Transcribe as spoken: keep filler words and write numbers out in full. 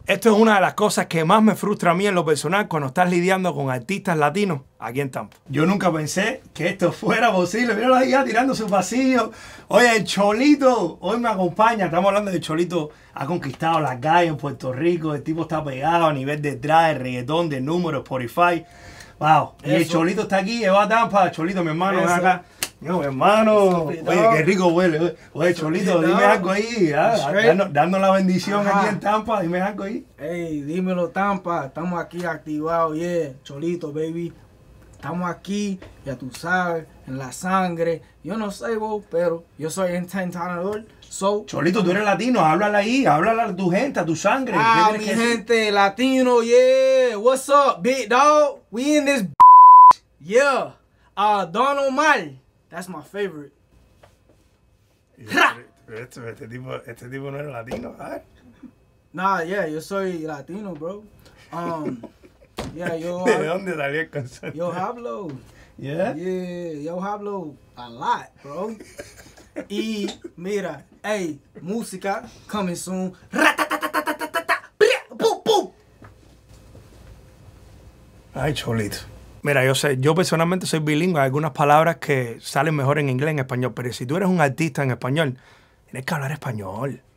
Esto es una de las cosas que más me frustra a mí en lo personal cuando estás lidiando con artistas latinos aquí en Tampa. Yo nunca pensé que esto fuera posible. Míralo ahí ya tirando su pasillo. Oye, el Cholito hoy me acompaña. Estamos hablando de Cholito. Ha conquistado las calles en Puerto Rico. El tipo está pegado a nivel de trap, de reggaetón, de números, Spotify. Wow. Y el Cholito está aquí. Lleva a Tampa. Cholito, mi hermano, ven acá. No, hermano, oye, qué rico huele. Oye, Cholito, dime algo ahí, dando, dando la bendición Ajá. aquí en Tampa, dime algo ahí. Hey, dímelo Tampa, estamos aquí activados, yeah, Cholito, baby. Estamos aquí, ya tú sabes, en la sangre. Yo no sé vos, pero yo soy entrenador. So, Cholito, tú eres latino, háblale ahí, háblale a tu gente, a tu sangre. Ah, mi gente, decir? Latino, yeah. What's up, big dog? We in this yeah. Uh, Don Omar. That's my favorite. Este, este, tipo, este tipo no es latino, ¿sabes? Nah, yeah, yo soy latino, bro. Um, yeah, yo. ¿De dónde salió el concepto? Yo hablo. Yeah? Yeah, yo hablo a lot, bro. Y mira, hey, música coming soon. Ay, Cholito. Mira, yo sé, yo personalmente soy bilingüe. Hay algunas palabras que salen mejor en inglés que en español. Pero si tú eres un artista en español, tienes que hablar español.